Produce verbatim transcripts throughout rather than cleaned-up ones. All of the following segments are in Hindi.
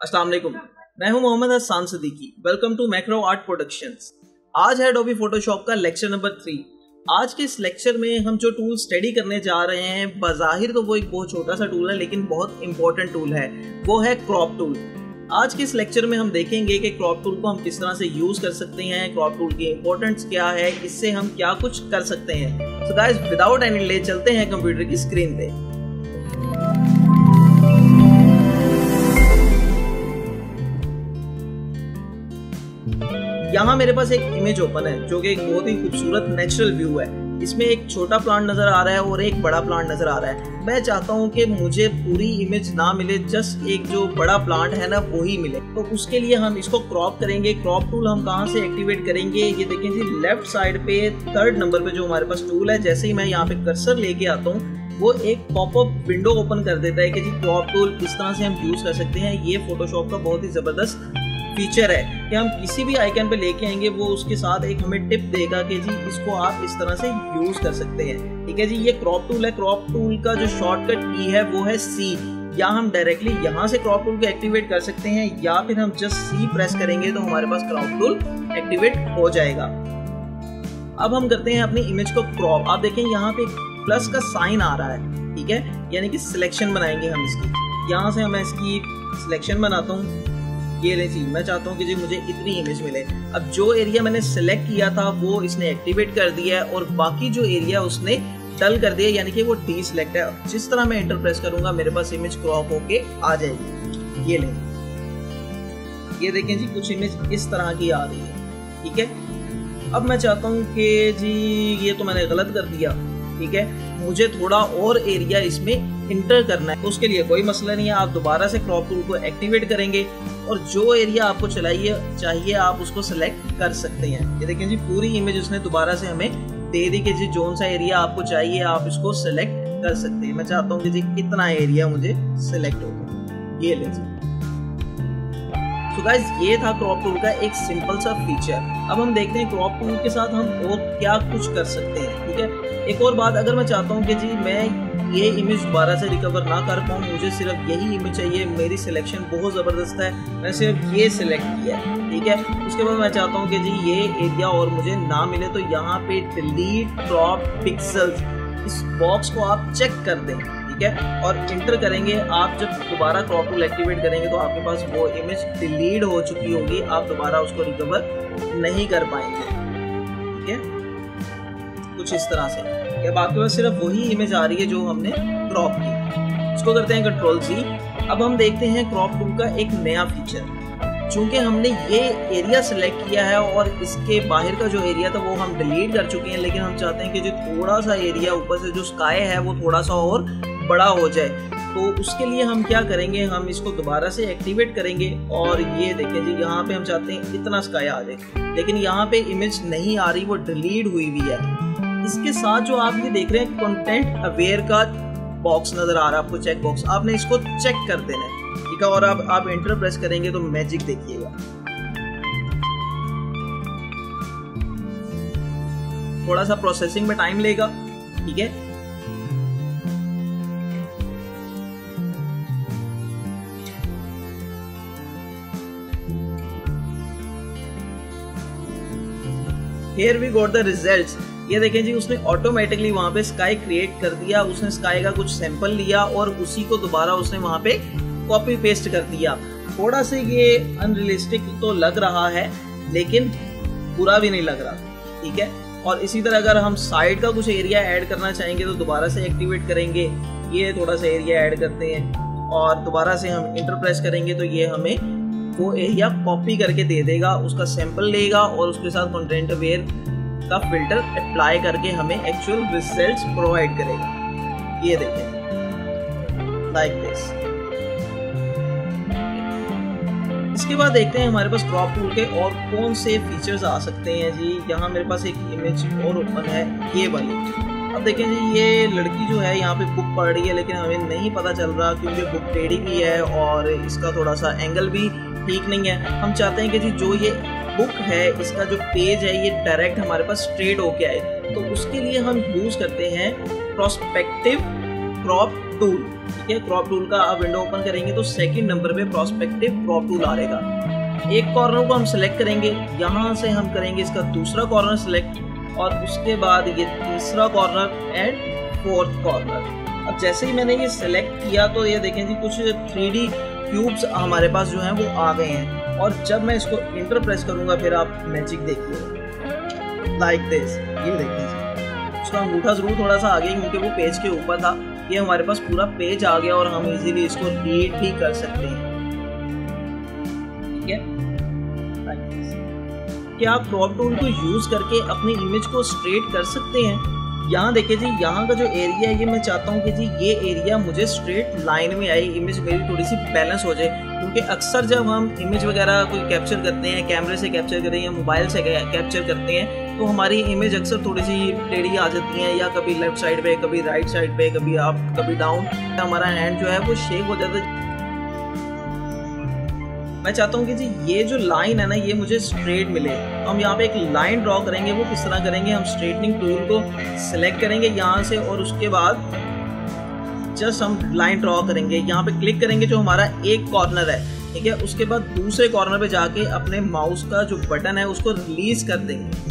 अस्सलाम वालेकुम, मैं हूं Mohammad Hasan Siddiqui. Welcome to macro art productions. आज है एडोबी फोटोशॉप का लेक्चर नंबर थ्री। आज के इस लेक्चर में हम जो टूल स्टडी करने जा रहे हैं, बज़ाहिर तो वो एक बहुत छोटा सा टूल है लेकिन बहुत इंपॉर्टेंट टूल है, वो है क्रॉप टूल। आज के इस लेक्चर में हम देखेंगे कि क्रॉप टूल को हम किस तरह से यूज़ कर सकते हैं, क्रॉप टूल की इंपॉर्टेंस क्या है, इससे हम क्या कुछ कर सकते हैं। So guys, without any delay चलते हैं कंप्यूटर की स्क्रीन पे। यहाँ मेरे पास एक इमेज ओपन है जो कि एक बहुत ही खूबसूरत नेचुरल व्यू है। इसमें एक छोटा प्लांट नजर आ रहा है और एक बड़ा प्लांट नजर आ रहा है। मैं चाहता हूँ कि मुझे पूरी इमेज ना मिले, जस्ट एक जो बड़ा प्लांट है ना वो ही मिले। तो उसके लिए हम इसको क्रॉप करेंगे। क्रॉप टूल हम कहाँ से एक्टिवेट करेंगे, ये देखें जी, लेफ्ट साइड पे थर्ड नंबर पे जो हमारे पास टूल है, जैसे ही मैं यहाँ पे कर्सर लेके आता हूँ वो एक पॉपअप विंडो ओपन कर देता है कि जी क्रॉप टूल इस तरह से हम यूज कर सकते हैं। ये फोटोशॉप का बहुत ही जबरदस्त फीचर है कि हम किसी भी आइकन पे लेके आएंगे, वो उसके साथ एक हमें टिप देगा कि जी इसको आप इस तरह से यूज कर सकते हैं। ठीक है जी, ये क्रॉप टूल है। क्रॉप टूल का जो शॉर्टकट की है वो है सी। या हम डायरेक्टली यहाँ से क्रॉप टूल को एक्टिवेट कर सकते हैं, या फिर हम जस्ट सी प्रेस करेंगे तो हमारे पास क्रॉप टूल एक्टिवेट हो जाएगा। अब हम करते हैं अपनी इमेज को क्रॉप। आप देखें यहाँ पे प्लस का साइन आ रहा है, ठीक है, यानी कि सिलेक्शन बनाएंगे हम इसकी। यहाँ से मैं इसकी सिलेक्शन बनाता हूँ। ये ले जी, मैं चाहता हूँ कि जी मुझे इतनी इमेज मिले। अब जो एरिया मैंने सिलेक्ट किया था वो इसने एक्टिवेट कर दिया है और बाकी जो एरिया उसने डल कर दिया, यानी कि वो डी सिलेक्ट है। जिस तरह मैं एंटर प्रेस करूंगा मेरे पास इमेज क्रॉप होके आ जाएगी। ये ले, ये देखें जी, कुछ इमेज इस तरह की आ रही है। ठीक है, अब मैं चाहता हूँ कि जी ये तो मैंने गलत कर दिया, ठीक है, मुझे थोड़ा और एरिया इसमें इंटर करना है। उसके लिए कोई मसला नहीं है, आप दोबारा से क्रॉप टूल को एक्टिवेट करेंगे और जो एरिया आपको चलाइए चाहिए आप उसको सेलेक्ट कर सकते हैं। ये देखें जी, पूरी इमेज उसने दोबारा से हमें दे दी कि जी जोन सा एरिया आपको चाहिए आप इसको सेलेक्ट कर सकते हैं। मैं चाहता हूँ कि जी इतना एरिया मुझे सेलेक्ट होगा। ये ले जी। तो गाइस, ये था क्रॉप टूल का एक सिंपल सा फीचर। अब हम देखते हैं क्रॉप टूल के साथ हम और क्या कुछ कर सकते हैं। ठीक है, एक और बात, अगर मैं चाहता हूँ कि जी मैं ये इमेज दोबारा से रिकवर ना कर पाऊँ, मुझे सिर्फ यही इमेज चाहिए, मेरी सिलेक्शन बहुत ज़बरदस्त है, मैं सिर्फ ये सिलेक्ट किया है, ठीक है, उसके बाद मैं चाहता हूँ कि जी ये एरिया और मुझे ना मिले, तो यहाँ पे डिलीट क्रॉप पिक्सल्स, इस बॉक्स को आप चेक कर दें। ठीक है, और इंटर करेंगे। आप जब दोबारा क्रॉप टूल एक्टिवेट करेंगे तो आपके पास वो इमेज डिलीट हो चुकी होगी, आप दोबारा उसको रिकवर नहीं कर पाएंगे। ठीक है, कुछ इस तरह से। अब आपके पास सिर्फ वही इमेज आ रही है जो हमने क्रॉप की। इसको करते हैं कंट्रोल सी। अब हम देखते हैं क्रॉप टूल का एक नया फीचर। चूंकि हमने ये एरिया सेलेक्ट किया है और इसके बाहर का जो एरिया था वो हम डिलीट कर चुके हैं, लेकिन हम चाहते हैं कि जो थोड़ा सा एरिया ऊपर से जो स्काई है वो थोड़ा सा और बड़ा हो जाए। तो उसके लिए हम क्या करेंगे, हम इसको दोबारा से एक्टिवेट करेंगे और ये देखें जी, यहाँ पे हम चाहते हैं इतना स्काई आ जाए, लेकिन यहाँ पे इमेज नहीं आ रही, वो डिलीट हुई हुई है। इसके साथ जो आप ये देख रहे हैं कंटेंट अवेयर का बॉक्स नजर आ रहा है आपको, चेक बॉक्स, आपने इसको चेक कर देना है। ठीक है, और अब आप एंटर प्रेस करेंगे तो मैजिक देखिएगा, थोड़ा सा प्रोसेसिंग में टाइम लेगा। ठीक है, Here we got the results। ये देखें जी, उसने ऑटोमेटिकली वहाँ पे स्काई क्रिएट कर दिया। उसने स्काई का कुछ सैंपल लिया और उसी को दोबारा उसने वहाँ पे कॉपी पेस्ट कर दिया। थोड़ा सा ये अनरियलिस्टिक तो लग रहा है लेकिन बुरा भी नहीं लग रहा। ठीक है, और इसी तरह अगर हम साइड का कुछ एरिया ऐड करना चाहेंगे तो दोबारा से एक्टिवेट करेंगे, ये थोड़ा सा एरिया ऐड करते हैं और दोबारा से हम इंटर प्रेस करेंगे तो ये हमें वो एरिया कॉपी करके दे देगा, उसका सैंपल लेगा और उसके साथ कंटेंट अवेयर का फिल्टर अप्लाई करके हमें एक्चुअल रिजल्ट्स प्रोवाइड करेगा। ये देखें, लाइक दिस। इसके बाद देखते हैं हमारे पास क्रॉप टूल के और कौन से फीचर्स आ सकते हैं जी। यहाँ मेरे पास एक इमेज और ओपन है, ये वाली। अब देखें जी, ये लड़की जो है यहाँ पे बुक पढ़ रही है, लेकिन हमें नहीं पता चल रहा क्योंकि बुक टेढ़ी भी है और इसका थोड़ा सा एंगल भी ठीक नहीं है। हम चाहते हैं कि जी जो ये बुक है, इसका जो पेज है ये डायरेक्ट हमारे पास स्ट्रेट होके आए, तो उसके लिए हम यूज करते हैं प्रोस्पेक्टिव क्रॉप टूल, ठीक है। क्रॉप टूल का आप विंडो ओपन करेंगे तो सेकंड नंबर पे प्रोस्पेक्टिव क्रॉप टूल आ रहेगा। एक कॉर्नर को हम सेलेक्ट करेंगे, यहाँ से हम करेंगे इसका दूसरा कॉर्नर सेलेक्ट और उसके बाद ये तीसरा कॉर्नर एंड फोर्थ कॉर्नर। अब जैसे ही मैंने ये सेलेक्ट किया तो ये देखें जी कुछ थ्री डी क्यूब्स हमारे पास जो हैं वो आ गए हैं और जब मैं इसको इंटर प्रेस करूंगा फिर आप मैजिक देखिए लाइक दिस। ये देखिए उसका अंगूठा जरूर थोड़ा सा आगे क्योंकि वो पेज के ऊपर था, ये हमारे पास पूरा पेज आ गया और हम इजीली इसको रीड भी कर सकते हैं, ठीक है। क्या आप क्रॉप टूल को यूज करके अपनी इमेज को स्ट्रेट कर सकते हैं? यहाँ देखिए जी, यहाँ का जो एरिया है ये मैं चाहता हूँ कि जी ये एरिया मुझे स्ट्रेट लाइन में आई, इमेज मेरी थोड़ी सी बैलेंस हो जाए, क्योंकि अक्सर जब हम इमेज वगैरह कोई कैप्चर करते हैं, कैमरे से कैप्चर करते हैं या मोबाइल से कैप्चर करते हैं तो हमारी इमेज अक्सर थोड़ी सी टेढ़ी आ जाती है, या कभी लेफ्ट साइड पे, कभी राइट साइड पे, कभी अप कभी डाउन, हमारा हैंड जो है वो शेक हो जाता है। मैं चाहता हूँ कि जी ये जो लाइन है ना ये मुझे स्ट्रेट मिले, तो हम यहाँ पे एक लाइन ड्रॉ करेंगे। वो किस तरह करेंगे, हम स्ट्रेटनिंग टूल को सिलेक्ट करेंगे यहाँ से और उसके बाद जस्ट हम लाइन ड्रॉ करेंगे, यहाँ पे क्लिक करेंगे जो हमारा एक कॉर्नर है, ठीक है। उसके बाद दूसरे कॉर्नर पे जाके अपने माउस का जो बटन है उसको रिलीज कर देंगे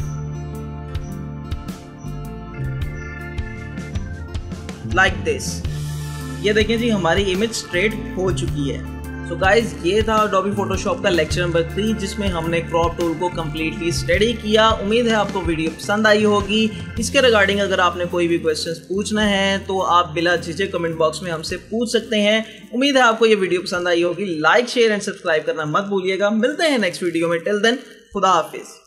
लाइक दिस। ये देखें जी हमारी इमेज स्ट्रेट हो चुकी है। तो गाइज ये था अडोबी फोटोशॉप का लेक्चर नंबर थ्री जिसमें हमने क्रॉप टूल को कम्प्लीटली स्टडी किया। उम्मीद है आपको वीडियो पसंद आई होगी। इसके रिगार्डिंग अगर आपने कोई भी क्वेश्चंस पूछना है तो आप बिला झिझक कमेंट बॉक्स में हमसे पूछ सकते हैं। उम्मीद है आपको ये वीडियो पसंद आई होगी। लाइक शेयर एंड सब्सक्राइब करना मत भूलिएगा। मिलते हैं नेक्स्ट वीडियो में। टिल देन खुदा हाफिज।